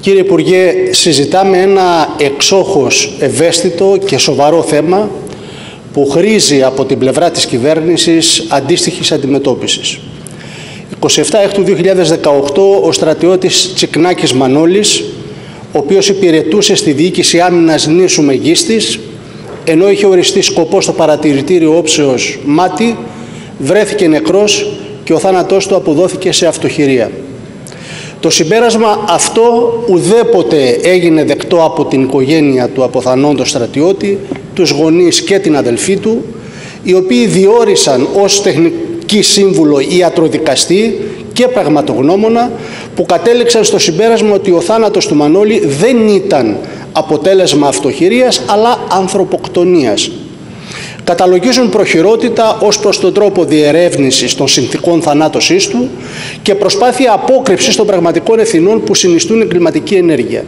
Κύριε Υπουργέ, συζητάμε ένα εξόχως ευαίσθητο και σοβαρό θέμα που χρήζει από την πλευρά της κυβέρνησης αντίστοιχης αντιμετώπισης. 27 Έκτου 2018 ο στρατιώτης Τσικνάκης Μανώλης, ο οποίος υπηρετούσε στη διοίκηση άμυνας νήσου Μεγίστης, ενώ είχε οριστεί σκοπό στο παρατηρητήριο όψεως Μάτι, βρέθηκε νεκρός και ο θάνατός του αποδόθηκε σε αυτοχειρία. Το συμπέρασμα αυτό ουδέποτε έγινε δεκτό από την οικογένεια του αποθανόντος στρατιώτη, τους γονείς και την αδελφή του, οι οποίοι διόρισαν ως τεχνική σύμβουλο ιατροδικαστή και πραγματογνώμονα, που κατέληξαν στο συμπέρασμα ότι ο θάνατος του Μανώλη δεν ήταν αποτέλεσμα αυτοχειρίας αλλά ανθρωποκτονίας. Καταλογίζουν προχειρότητα ως προς τον τρόπο διερεύνησης των συνθηκών θανάτωσής του και προσπάθεια απόκρυψης των πραγματικών ευθυνών που συνιστούν εγκληματική ενέργεια.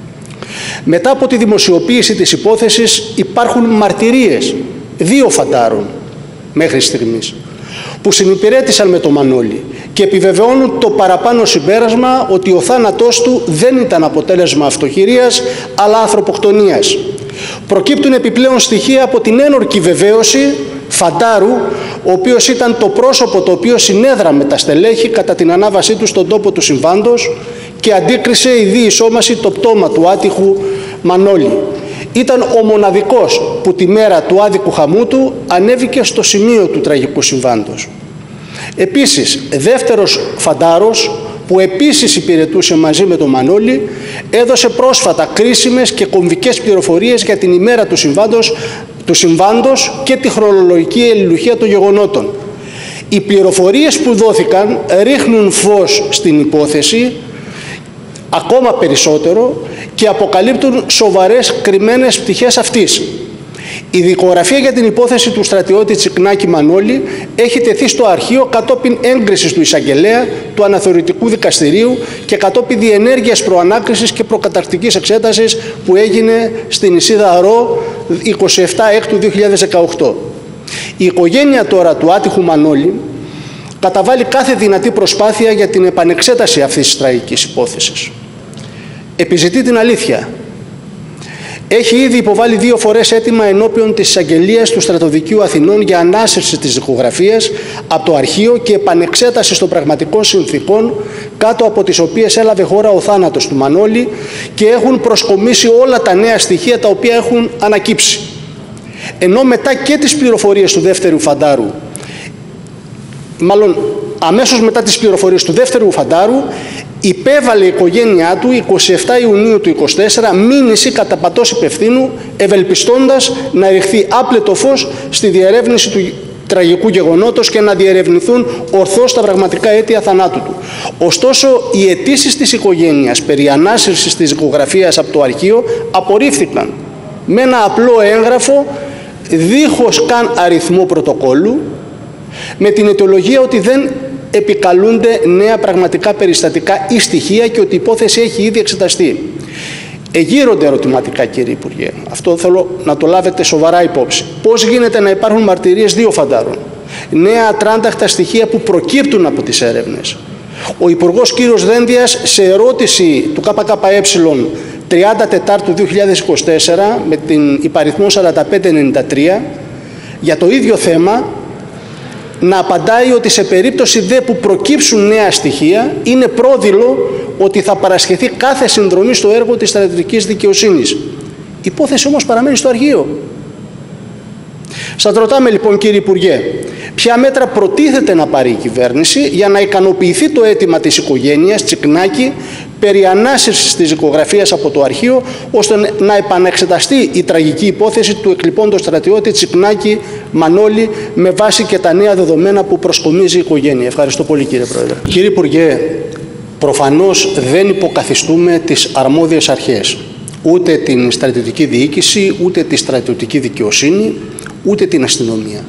Μετά από τη δημοσιοποίηση της υπόθεσης υπάρχουν μαρτυρίες 2 φαντάρων μέχρι στιγμής που συνυπηρέτησαν με τον Μανώλη και επιβεβαιώνουν το παραπάνω συμπέρασμα ότι ο θάνατός του δεν ήταν αποτέλεσμα αυτοχειρίας αλλά ανθρωποκτονίας. Προκύπτουν επιπλέον στοιχεία από την ένορκη βεβαίωση φαντάρου, ο οποίος ήταν το πρόσωπο το οποίο συνέδραμε τα στελέχη κατά την ανάβασή του στον τόπο του συμβάντος και αντίκρισε η διεισόμαση το πτώμα του άτυχου Μανώλη. Ήταν ο μοναδικός που τη μέρα του άδικου χαμού του ανέβηκε στο σημείο του τραγικού συμβάντος. Επίσης, δεύτερος φαντάρος, που επίσης υπηρετούσε μαζί με τον Μανώλη, έδωσε πρόσφατα κρίσιμες και κομβικές πληροφορίες για την ημέρα του συμβάντος και τη χρονολογική αλληλουχία των γεγονότων. Οι πληροφορίες που δόθηκαν ρίχνουν φως στην υπόθεση ακόμα περισσότερο και αποκαλύπτουν σοβαρές κρυμμένες πτυχές αυτής. Η δικογραφία για την υπόθεση του στρατιώτη Τσικνάκη Μανώλη έχει τεθεί στο αρχείο κατόπιν έγκρισης του εισαγγελέα, του αναθεωρητικού δικαστηρίου και κατόπιν διενέργειας προανάκρισης και προκαταρκτικής εξέτασης που έγινε στην Ισίδα Ρο 27 Έκτου 2018. Η οικογένεια τώρα του άτυχου Μανώλη καταβάλει κάθε δυνατή προσπάθεια για την επανεξέταση αυτής της τραγικής υπόθεσης. Επιζητεί την αλήθεια. Έχει ήδη υποβάλει 2 φορές αίτημα ενώπιον της εισαγγελίας του Στρατοδικείου Αθηνών για ανάσυρση της δικογραφίας από το αρχείο και επανεξέταση των πραγματικών συνθηκών κάτω από τις οποίες έλαβε χώρα ο θάνατος του Μανώλη και έχουν προσκομίσει όλα τα νέα στοιχεία τα οποία έχουν ανακύψει. Ενώ μετά και τις πληροφορίες του δεύτερου φαντάρου, μάλλον αμέσως μετά τις πληροφορίες του δεύτερου φαντάρου, υπέβαλε η οικογένειά του 27 Ιουνίου του 2024 μήνυση κατά πατός υπευθύνου, ευελπιστώντας να ριχθεί άπλετο φως στη διερεύνηση του τραγικού γεγονότος και να διερευνηθούν ορθώς τα πραγματικά αίτια θανάτου του. Ωστόσο, οι αιτήσεις της οικογένειας περί ανάσυρσης της δικογραφίας από το αρχείο απορρίφθηκαν με ένα απλό έγγραφο δίχως καν αριθμό πρωτοκόλλου, με την αιτιολογία ότι δεν επικαλούνται νέα πραγματικά περιστατικά ή στοιχεία και ότι η υπόθεση έχει ήδη εξεταστεί. Εγείρονται ερωτηματικά, κύριε Υπουργέ. Αυτό θέλω να το λάβετε σοβαρά υπόψη. Πώς γίνεται να υπάρχουν μαρτυρίες 2 φαντάρων, νέα ατράνταχτα στοιχεία που προκύπτουν από τις έρευνες. Ο Υπουργός κύριος Δένδιας, σε ερώτηση του ΚΚΕ 30 του 2024 με την υπαριθμό 4593 για το ίδιο θέμα, να απαντάει ότι σε περίπτωση δε που προκύψουν νέα στοιχεία είναι πρόδειλο ότι θα παρασχεθεί κάθε συνδρομή στο έργο της στρατιωτικής δικαιοσύνης. Η υπόθεση όμως παραμένει στο αρχείο. Σας ρωτάμε λοιπόν, κύριε Υπουργέ, ποια μέτρα προτίθεται να πάρει η κυβέρνηση για να ικανοποιηθεί το αίτημα της οικογένειας Τσικνάκη περί ανάσυρσης της δικογραφίας από το αρχείο, ώστε να επανεξεταστεί η τραγική υπόθεση του εκλειπώντος στρατιώτη Τσικνάκη Μανώλη με βάση και τα νέα δεδομένα που προσκομίζει η οικογένεια. Ευχαριστώ πολύ, κύριε Πρόεδρε. Κύριε Υπουργέ, προφανώς δεν υποκαθιστούμε τις αρμόδιες αρχές, ούτε την στρατιωτική διοίκηση, ούτε τη στρατιωτική δικαιοσύνη, ούτε την αστυνομία.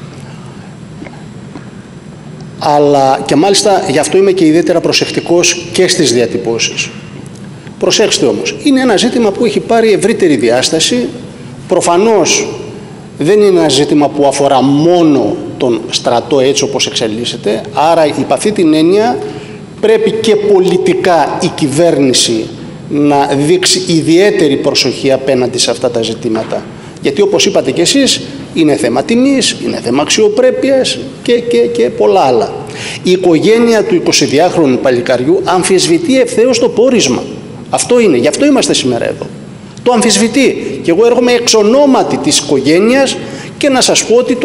Αλλά και μάλιστα γι' αυτό είμαι και ιδιαίτερα προσεκτικός και στις διατυπώσεις. Προσέξτε όμως, είναι ένα ζήτημα που έχει πάρει ευρύτερη διάσταση. Προφανώς δεν είναι ένα ζήτημα που αφορά μόνο τον στρατό έτσι όπως εξελίσσεται, άρα υπ' αυτή την έννοια πρέπει και πολιτικά η κυβέρνηση να δείξει ιδιαίτερη προσοχή απέναντι σε αυτά τα ζητήματα. Γιατί όπως είπατε κι εσείς, είναι θέμα τιμής, είναι θέμα αξιοπρέπειας και πολλά άλλα. Η οικογένεια του 22χρονου παλικαριού αμφισβητεί ευθέως το πόρισμα. Αυτό είναι, γι' αυτό είμαστε σήμερα εδώ. Το αμφισβητεί. Και εγώ έρχομαι εξ ονόματι της οικογένειας και να σας πω ότι το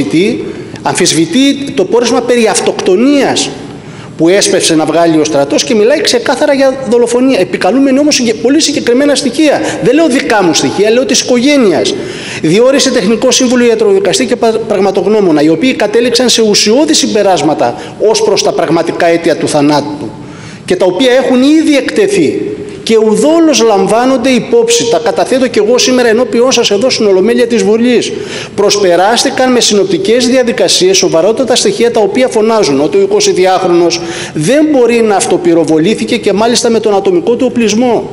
αμφισβητεί το πόρισμα περί αυτοκτονίας που έσπευσε να βγάλει ο στρατός και μιλάει ξεκάθαρα για δολοφονία. Επικαλούμενοι όμως πολύ συγκεκριμένα στοιχεία. Δεν λέω δικά μου στοιχεία, λέω της οικογένειας. Διόρισε τεχνικό σύμβουλο, ιατροδικαστή και πραγματογνώμονα, οι οποίοι κατέληξαν σε ουσιώδη συμπεράσματα ως προς τα πραγματικά αίτια του θανάτου και τα οποία έχουν ήδη εκτεθεί και ουδόλως λαμβάνονται υπόψη. Τα καταθέτω και εγώ σήμερα ενώπιόν σας εδώ στην Ολομέλεια της Βουλής. Προσπεράστηκαν με συνοπτικές διαδικασίες σοβαρότατα στοιχεία τα οποία φωνάζουν ότι ο 22χρονος δεν μπορεί να αυτοπυροβολήθηκε και μάλιστα με τον ατομικό του οπλισμό.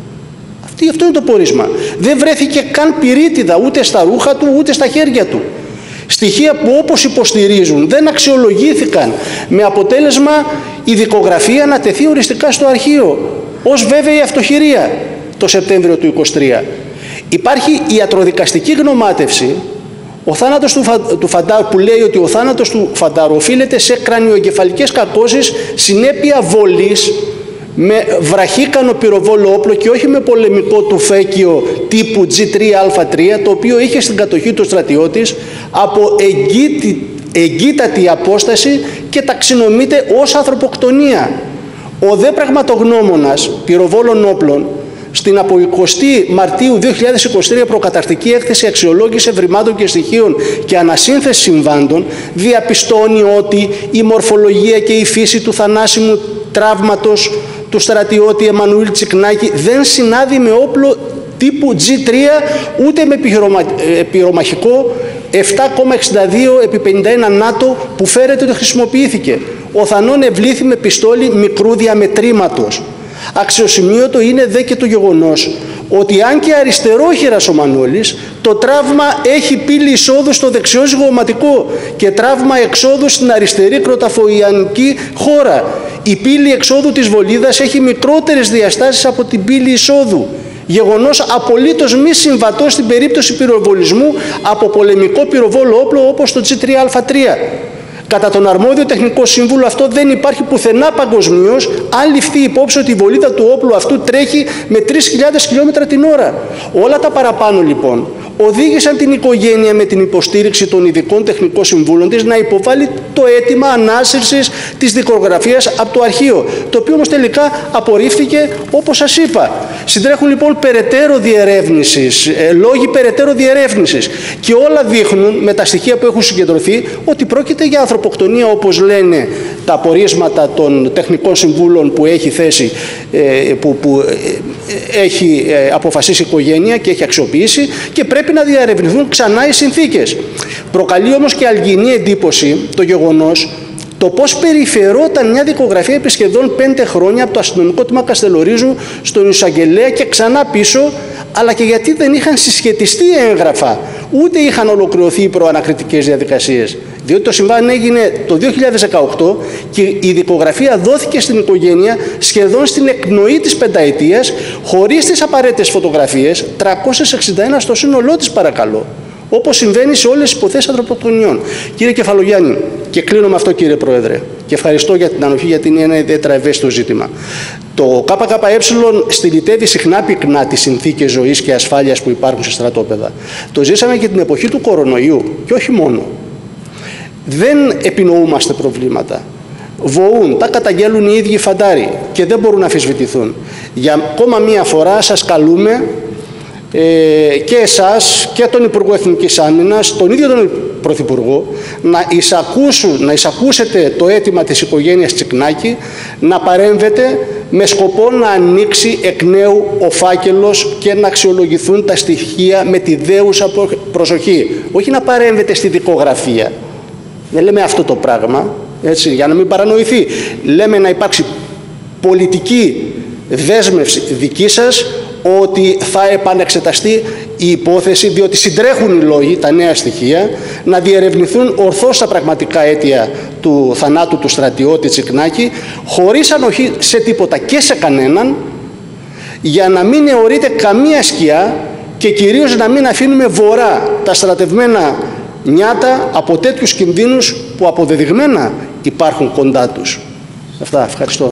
Αυτό είναι το πόρισμα. Δεν βρέθηκε καν πυρίτιδα ούτε στα ρούχα του ούτε στα χέρια του. Στοιχεία που όπως υποστηρίζουν δεν αξιολογήθηκαν, με αποτέλεσμα η δικογραφία να τεθεί οριστικά στο αρχείο ως βέβαιη αυτοχειρία το Σεπτέμβριο του 2023. Υπάρχει ιατροδικαστική γνωμάτευση, ο θάνατος του Φαντάρου, που λέει ότι ο θάνατος του Φαντάρου οφείλεται σε κρανιοεγκεφαλικές κακώσεις συνέπεια βολής με βραχύκανο πυροβόλο όπλο και όχι με πολεμικό τουφέκιο τύπου G3A3, το οποίο είχε στην κατοχή του στρατιώτης από εγκύτατη απόσταση και ταξινομείται ως ανθρωποκτονία. Ο δε πραγματογνώμονας πυροβόλων όπλων στην από 20 Μαρτίου 2023 προκαταρκτική έκθεση αξιολόγηση ευρημάτων και στοιχείων και ανασύνθεση συμβάντων διαπιστώνει ότι η μορφολογία και η φύση του θανάσιμου τραύματος του στρατιώτη Εμμανουήλ Τσικνάκη δεν συνάδει με όπλο τύπου G3 ούτε με πυρομαχικό 7,62 επί 51 νάτο που φέρεται ότι χρησιμοποιήθηκε. Ο Θανών ευλήθη με πιστόλι μικρού διαμετρήματος. Αξιοσημείωτο είναι δε και το γεγονός ότι αν και αριστερόχειρας ο Μανώλης, το τραύμα έχει πύλη εισόδου στο δεξιό ζυγωματικό και τραύμα εξόδου στην αριστερή κροταφοϊανική χώρα. Η πύλη εξόδου της βολίδας έχει μικρότερες διαστάσεις από την πύλη εισόδου. Γεγονός απολύτως μη συμβατό στην περίπτωση πυροβολισμού από πολεμικό πυροβόλο όπλο όπως το G3A3. Κατά τον αρμόδιο τεχνικό σύμβουλο αυτό δεν υπάρχει πουθενά παγκοσμίως, αν ληφθεί υπόψη ότι η βολίδα του όπλου αυτού τρέχει με 3.000 χιλιόμετρα την ώρα. Όλα τα παραπάνω λοιπόν οδήγησαν την οικογένεια με την υποστήριξη των ειδικών τεχνικών συμβούλων της να υποβάλει το αίτημα ανάσυρσης της δικογραφίας από το αρχείο, το οποίο όμως τελικά απορρίφθηκε όπως σας είπα. Συντρέχουν λοιπόν περαιτέρω διερεύνησης, λόγοι περαιτέρω διερεύνησης και όλα δείχνουν με τα στοιχεία που έχουν συγκεντρωθεί ότι πρόκειται για ανθρωποκτονία όπως λένε τα απορίσματα των τεχνικών συμβούλων που έχει θέσει, που έχει αποφασίσει η οικογένεια και έχει αξιοποιήσει και πρέπει να διαρευνηθούν ξανά οι συνθήκες. Προκαλεί όμως και αλγινή εντύπωση το γεγονός το πώς περιφερόταν μια δικογραφία επί σχεδόν 5 χρόνια από το αστυνομικό τμήμα Καστελορίζου στον εισαγγελέα και ξανά πίσω, αλλά και γιατί δεν είχαν συσχετιστεί έγγραφα, ούτε είχαν ολοκληρωθεί οι προανακριτικές διαδικασίες. Διότι το συμβάν έγινε το 2018 και η δικογραφία δόθηκε στην οικογένεια σχεδόν στην εκπνοή της πενταετίας, χωρίς τις απαραίτητες φωτογραφίες, 361 στο σύνολό της παρακαλώ, όπως συμβαίνει σε όλες τις υποθέσεις ανθρωποκτονιών. Κύριε Κεφαλογιάννη, και κλείνω με αυτό κύριε Πρόεδρε, και ευχαριστώ για την ανοχή γιατί είναι ένα ιδιαίτερα ευαίσθητο ζήτημα. Το ΚΚΕ στυλιτεύει συχνά πυκνά τις συνθήκες ζωής και ασφάλειας που υπάρχουν σε στρατόπεδα. Το ζήσαμε και την εποχή του κορονοϊού και όχι μόνο. Δεν επινοούμαστε προβλήματα. Βοούν, τα καταγγέλουν οι ίδιοι φαντάροι και δεν μπορούν να αμφισβητηθούν. Για ακόμα μία φορά σας καλούμε και εσάς και τον Υπουργό Εθνικής Άμυνας, τον ίδιο τον Πρωθυπουργό, να εισακούσετε το αίτημα της οικογένειας Τσικνάκη, να παρέμβετε με σκοπό να ανοίξει εκ νέου ο φάκελος και να αξιολογηθούν τα στοιχεία με τη δέουσα προσοχή. Όχι να παρέμβετε στη δικογραφία. Δεν λέμε αυτό το πράγμα, έτσι, για να μην παρανοηθεί. Λέμε να υπάρξει πολιτική δέσμευση δική σας ότι θα επανεξεταστεί η υπόθεση, διότι συντρέχουν οι λόγοι, τα νέα στοιχεία, να διερευνηθούν ορθώς τα πραγματικά αίτια του θανάτου του στρατιώτη Τσικνάκη, χωρίς ανοχή σε τίποτα και σε κανέναν, για να μην αιωρείται καμία σκιά και κυρίως να μην αφήνουμε βορρά τα στρατευμένα νιάτα από τέτοιους κινδύνους που αποδεδειγμένα υπάρχουν κοντά τους. Αυτά, ευχαριστώ.